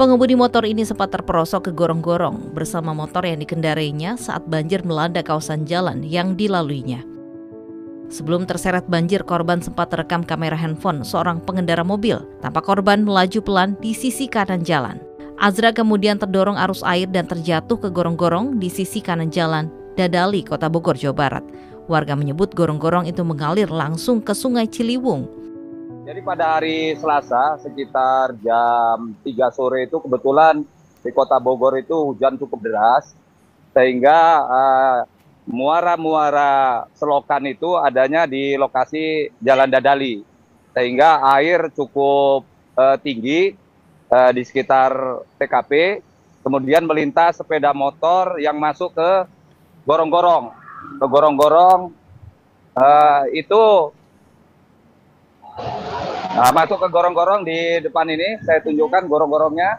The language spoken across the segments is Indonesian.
Pengemudi motor ini sempat terperosok ke gorong-gorong bersama motor yang dikendarainya saat banjir melanda kawasan jalan yang dilaluinya. Sebelum terseret banjir, korban sempat terekam kamera handphone seorang pengendara mobil. Tampak korban melaju pelan di sisi kanan jalan. Azra kemudian terdorong arus air dan terjatuh ke gorong-gorong di sisi kanan jalan Dadali, Kota Bogor, Jawa Barat. Warga menyebut gorong-gorong itu mengalir langsung ke Sungai Ciliwung. Jadi pada hari Selasa sekitar jam 3 sore itu kebetulan di Kota Bogor itu hujan cukup deras sehingga muara-muara selokan itu adanya di lokasi Jalan Dadali sehingga air cukup tinggi di sekitar TKP, kemudian melintas sepeda motor yang masuk ke gorong-gorong. Ke gorong-gorong itu masuk ke gorong-gorong di depan ini, saya tunjukkan gorong-gorongnya.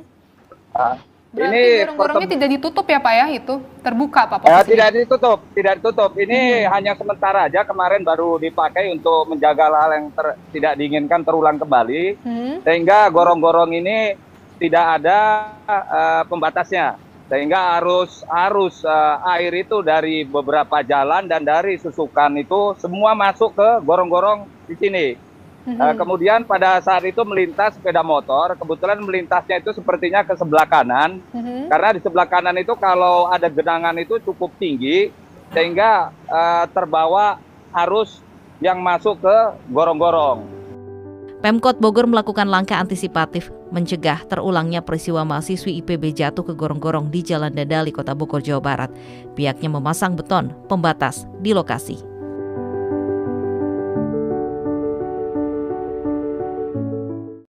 Ini gorong-gorongnya tidak ditutup ya Pak ya, itu terbuka Pak? Tidak ditutup. Ini hanya sementara aja, kemarin baru dipakai untuk menjaga hal yang tidak diinginkan terulang kembali, sehingga gorong-gorong ini tidak ada pembatasnya, sehingga arus air itu dari beberapa jalan dan dari susukan itu semua masuk ke gorong-gorong di sini. Kemudian pada saat itu melintas sepeda motor, kebetulan melintasnya itu sepertinya ke sebelah kanan, karena di sebelah kanan itu kalau ada genangan itu cukup tinggi, sehingga terbawa arus yang masuk ke gorong-gorong. Pemkot Bogor melakukan langkah antisipatif mencegah terulangnya peristiwa mahasiswi IPB jatuh ke gorong-gorong di Jalan Dadali, Kota Bogor, Jawa Barat. Pihaknya memasang beton pembatas di lokasi.